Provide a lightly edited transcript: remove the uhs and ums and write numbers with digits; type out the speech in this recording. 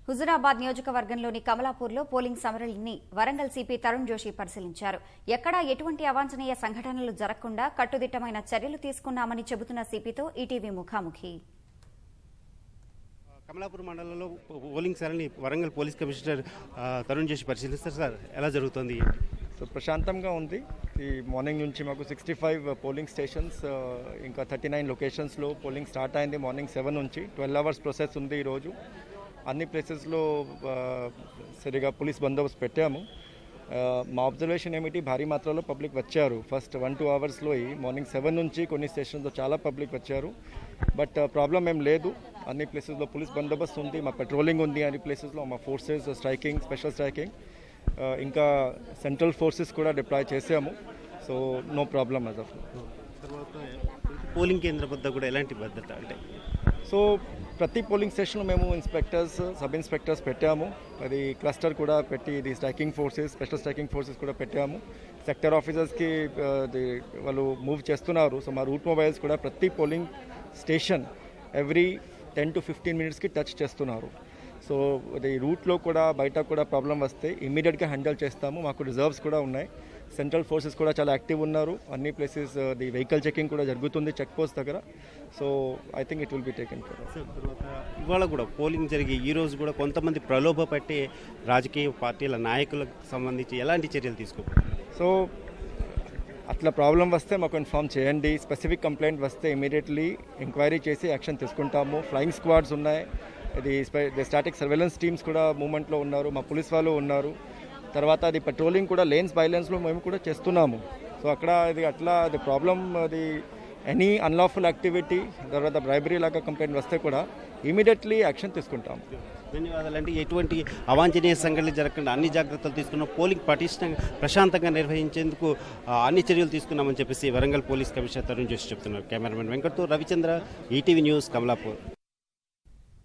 హుజురాబాద్ నియోజకవర్గంలోని కమలాపూర్లో పోలింగ్ సరళిని వరంగల్ సిపి తరుణ్ జోషి పరిశీలించారు. ఎక్కడా ఎటువంటి అవాంఛనీయ సంఘటనలు జరగకుండా కట్టుదిట్టమైన చర్యలు తీసుకున్నామని చెబుతున్న సిపితో ఈటీవీ ముఖాముఖి. కమలాపూర్ మండలంలో పోలింగ్ సరళిని వరంగల్ పోలీస్ కమిషనర్ తరుణ్ జోషి పరిశీలిస్తారు. సార్, ఎలా జరుగుతుంది? సో ప్రశాంతంగా ఉంది. ఈ మార్నింగ్ నుంచి మాకు 65 పోలింగ్ స్టేషన్స్ ఇంకా 39 లొకేషన్స్లో పోలింగ్ స్టార్ట్ అయింది. మార్నింగ్ 7 నుంచి 12 అవర్స్ ప్రాసెస్ ఉంది. ఈరోజు అన్ని ప్లేసెస్లో సరిగా పోలీస్ బందోబస్తు పెట్టాము. మా అబ్జర్వేషన్ ఏమిటి, భారీ మాత్రలో పబ్లిక్ వచ్చారు. ఫస్ట్ 1-2 అవర్స్లో మార్నింగ్ 7 నుంచి కొన్ని స్టేషన్స్లో చాలా పబ్లిక్ వచ్చారు. బట్ ప్రాబ్లం ఏం లేదు. అన్ని ప్లేసెస్లో పోలీస్ బందోబస్తు ఉంది, మా పెట్రోలింగ్ ఉంది. అన్ని ప్లేసెస్లో మా ఫోర్సెస్ స్ట్రైకింగ్, స్పెషల్ స్ట్రైకింగ్, ఇంకా సెంట్రల్ ఫోర్సెస్ కూడా డిప్లాయ్ చేసాము. So no problem as of. తర్వాత పోలింగ్ కేంద్రం వద్ద కూడా ఎలాంటి భద్రత అంటే? సో ప్రతి పోలింగ్ స్టేషన్లో మేము ఇన్స్పెక్టర్స్, సబ్ ఇన్స్పెక్టర్స్ పెట్టాము. అది క్లస్టర్ కూడా పెట్టి ఇది striking forces, special striking forces కూడా పెట్టాము. సెక్టర్ ఆఫీసర్స్కి వాళ్ళు మూవ్ చేస్తున్నారు. సో మా రూట్ మొబైల్స్ కూడా ప్రతి పోలింగ్ స్టేషన్ ఎవ్రీ 10 to 15 మినిట్స్కి టచ్ చేస్తున్నారు. సో అది రూట్లో కూడా బయట కూడా ప్రాబ్లం వస్తే ఇమ్మీడియట్గా హ్యాండిల్ చేస్తాము. మాకు రిజర్వ్స్ కూడా ఉన్నాయి. సెంట్రల్ ఫోర్సెస్ కూడా చాలా యాక్టివ్ ఉన్నారు. అన్ని ప్లేసెస్ ది వెహికల్ చెకింగ్ కూడా జరుగుతుంది చెక్ పోస్ట్ దగ్గర. So I think it will be taken care of. తర్వాత ఇవాళ కూడా పోలింగ్ జరిగి ఈ రోజు కూడా కొంతమంది ప్రలోభ పట్టే రాజకీయ పార్టీల నాయకులకు సంబంధించి ఎలాంటి చర్యలు తీసుకోవాలి? సో అట్లా ప్రాబ్లం వస్తే మాకు ఇన్ఫామ్ చేయండి. స్పెసిఫిక్ కంప్లైంట్ వస్తే ఇమీడియట్లీ ఎంక్వైరీ చేసి యాక్షన్ తీసుకుంటాము. ఫ్లయింగ్ స్క్వాడ్స్ ఉన్నాయి. ఇది స్టాటిక్ సర్వేలెన్స్ టీమ్స్ కూడా మూవ్మెంట్లో ఉన్నారు. మా పోలీస్ వాళ్ళు ఉన్నారు. తర్వాత అది పెట్రోలింగ్ కూడా లేన్స్ బై లేన్స్లో మేము కూడా చేస్తున్నాము. సో అక్కడ అది అట్లా అది ప్రాబ్లం, అది ఎనీ అన్లాఫుల్ యాక్టివిటీ తర్వాత బ్రైబరీ లాగా కంప్లైంట్ వస్తే కూడా ఇమీడియట్లీ యాక్షన్ తీసుకుంటాము. ధన్యవాదాలు. అంటే ఎటువంటి అవాంఛనీయ సంఘటనలు జరగకుండా అన్ని జాగ్రత్తలు తీసుకున్నాం. పోలింగ్ పటిష్టంగా ప్రశాంతంగా నిర్వహించేందుకు అన్ని చర్యలు తీసుకున్నామని చెప్పేసి వరంగల్ పోలీస్ కమిషనర్ తరుణ్ జోషి చెప్తున్నారు. కెమెరామెన్ వెంకట్తో రవిచంద్ర, ఈటీవీ న్యూస్, కమలాపూర్.